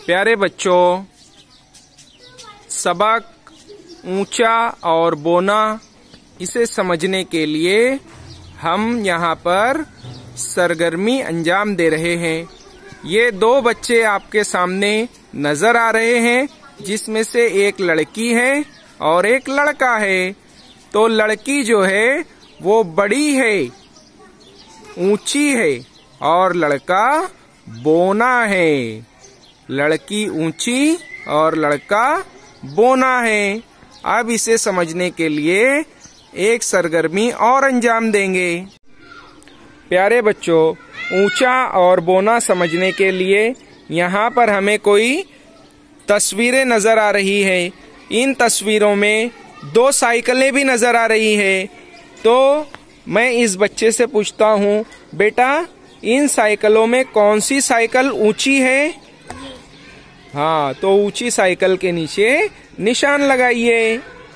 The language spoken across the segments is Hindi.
प्यारे बच्चों, सबक ऊंचा और बोना, इसे समझने के लिए हम यहाँ पर सरगर्मी अंजाम दे रहे हैं। ये दो बच्चे आपके सामने नजर आ रहे हैं, जिसमें से एक लड़की है और एक लड़का है। तो लड़की जो है वो बड़ी है, ऊंची है, और लड़का बोना है। लड़की ऊंची और लड़का बोना है। अब इसे समझने के लिए एक सरगर्मी और अंजाम देंगे। प्यारे बच्चों, ऊंचा और बोना समझने के लिए यहाँ पर हमें कोई तस्वीरें नजर आ रही है। इन तस्वीरों में दो साइकिलें भी नजर आ रही है। तो मैं इस बच्चे से पूछता हूँ, बेटा इन साइकिलों में कौन सी साइकिल ऊंची है? हाँ, तो ऊंची साइकिल के नीचे निशान लगाइए।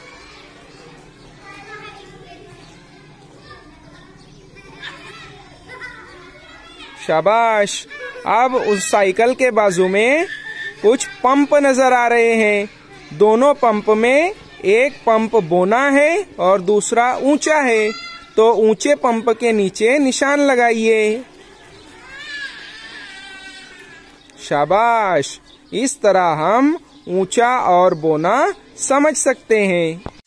शाबाश। अब उस साइकिल के बाजू में कुछ पंप नजर आ रहे हैं। दोनों पंप में एक पंप बोना है और दूसरा ऊंचा है। तो ऊंचे पंप के नीचे निशान लगाइए। शाबाश। इस तरह हम ऊंचा और बोना समझ सकते हैं।